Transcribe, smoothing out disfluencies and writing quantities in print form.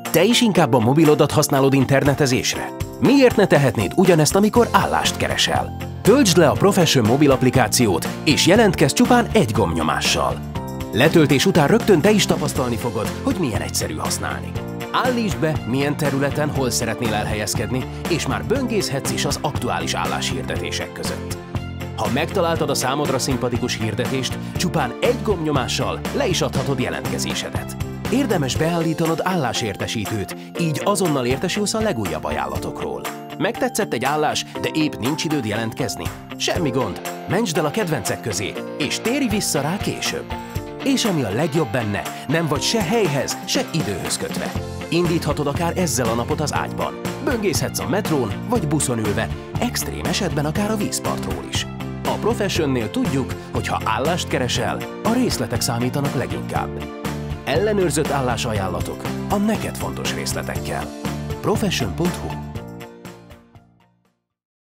Te is inkább a mobilodat használod internetezésre? Miért ne tehetnéd ugyanezt, amikor állást keresel? Töltsd le a Profession mobil applikációt, és jelentkezz csupán egy gombnyomással. Letöltés után rögtön te is tapasztalni fogod, hogy milyen egyszerű használni. Állítsd be, milyen területen hol szeretnél elhelyezkedni, és már böngészhetsz is az aktuális álláshirdetések között. Ha megtaláltad a számodra szimpatikus hirdetést, csupán egy gombnyomással le is adhatod jelentkezésedet. Érdemes beállítanod állásértesítőt, így azonnal értesülsz a legújabb ajánlatokról. Megtetszett egy állás, de épp nincs időd jelentkezni? Semmi gond, mentsd el a kedvencek közé, és térj vissza rá később. És ami a legjobb benne, nem vagy se helyhez, se időhöz kötve. Indíthatod akár ezzel a napot az ágyban. Böngészhetsz a metrón vagy buszon ülve, extrém esetben akár a vízpartról is. A Professionnél tudjuk, hogy ha állást keresel, a részletek számítanak leginkább. Ellenőrzött állásajánlatok a neked fontos részletekkel. Profession.hu